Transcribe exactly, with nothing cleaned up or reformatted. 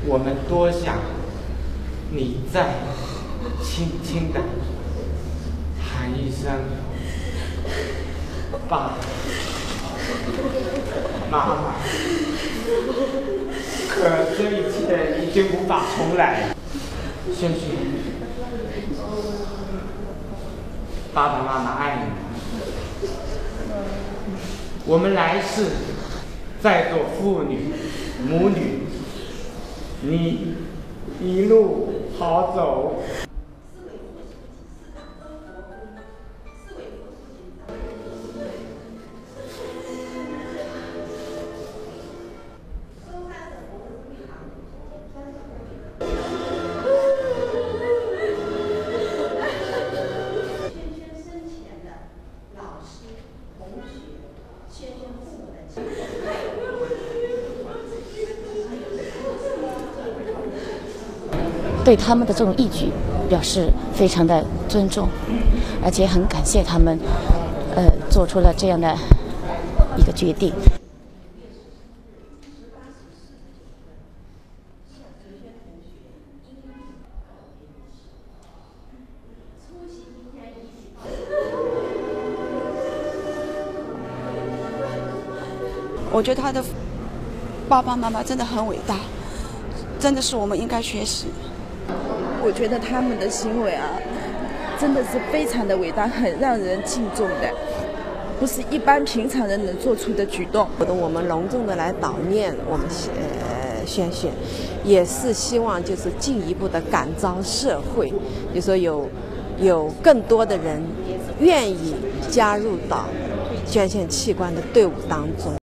我们多想你再轻轻的喊一声爸妈妈，可这一切已经无法重来。轩轩，爸爸妈妈爱你，我们来世再做父女母女，你一路好走。 对他们的这种义举表示非常的尊重，而且很感谢他们，呃，做出了这样的一个决定。 我觉得他的爸爸妈妈真的很伟大，真的是我们应该学习。 我觉得他们的行为啊，真的是非常的伟大，很让人敬重的，不是一般平常人能做出的举动。 我们隆重的来悼念我们呃轩轩，也是希望就是进一步的感召社会，就说有有更多的人愿意加入到捐献器官的队伍当中。